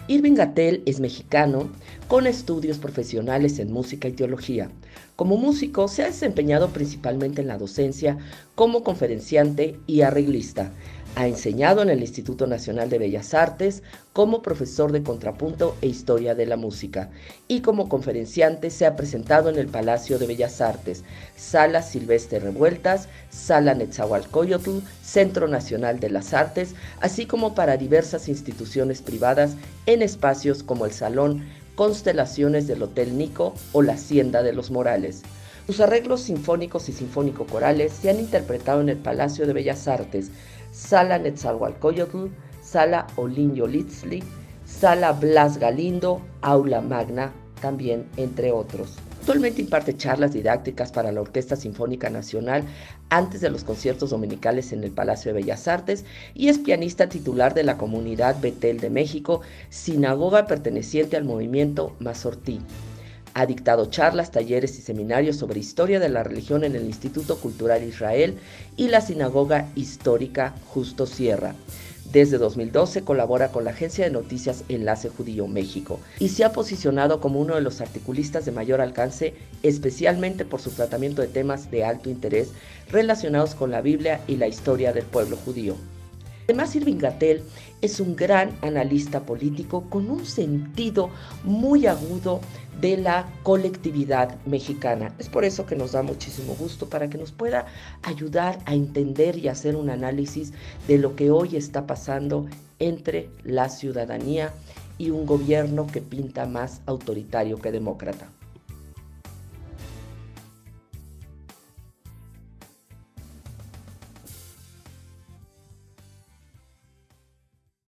Irving Gatel es mexicano con estudios profesionales en música y teología. Como músico se ha desempeñado principalmente en la docencia como conferenciante y arreglista. Ha enseñado en el Instituto Nacional de Bellas Artes como profesor de contrapunto e historia de la música y como conferenciante se ha presentado en el Palacio de Bellas Artes, Sala Silvestre Revueltas, Sala Netzahualcóyotl, Centro Nacional de las Artes, así como para diversas instituciones privadas en espacios como el Salón Constelaciones del Hotel Nico o la Hacienda de los Morales. Sus arreglos sinfónicos y sinfónico-corales se han interpretado en el Palacio de Bellas Artes, Sala Netzahualcóyotl, Sala Olin Yolitzli, Sala Blas Galindo, Aula Magna, también entre otros. Actualmente imparte charlas didácticas para la Orquesta Sinfónica Nacional antes de los conciertos dominicales en el Palacio de Bellas Artes y es pianista titular de la Comunidad Betel de México, sinagoga perteneciente al movimiento Masortí. Ha dictado charlas, talleres y seminarios sobre historia de la religión en el Instituto Cultural Israel y la Sinagoga Histórica Justo Sierra. Desde 2012 colabora con la agencia de noticias Enlace Judío México y se ha posicionado como uno de los articulistas de mayor alcance, especialmente por su tratamiento de temas de alto interés relacionados con la Biblia y la historia del pueblo judío. Además, Irving Gatel es un gran analista político con un sentido muy agudo de la colectividad mexicana. Es por eso que nos da muchísimo gusto para que nos pueda ayudar a entender y hacer un análisis de lo que hoy está pasando entre la ciudadanía y un gobierno que pinta más autoritario que demócrata.